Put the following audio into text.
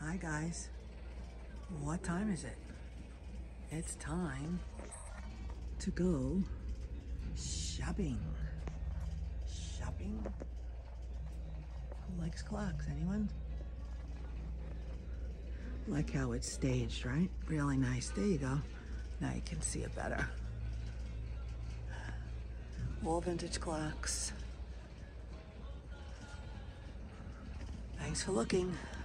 Hi guys, what time is it? It's time to go shopping. Shopping? Who likes clocks? Anyone? Like how it's staged, right? Really nice. There you go. Now you can see it better. All vintage clocks. Thanks for looking.